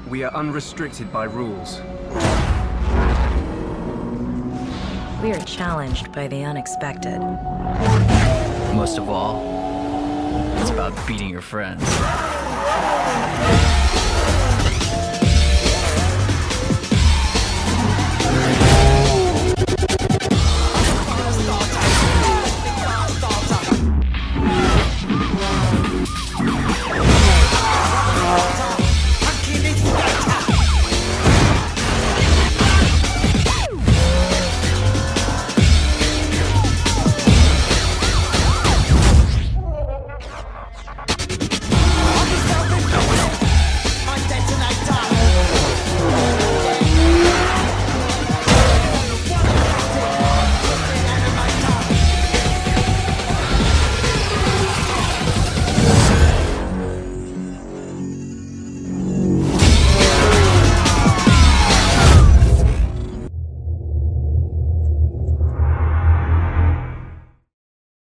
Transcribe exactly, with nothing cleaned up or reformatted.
We are unrestricted by rules. We are challenged by the unexpected. Most of all, it's about beating your friends.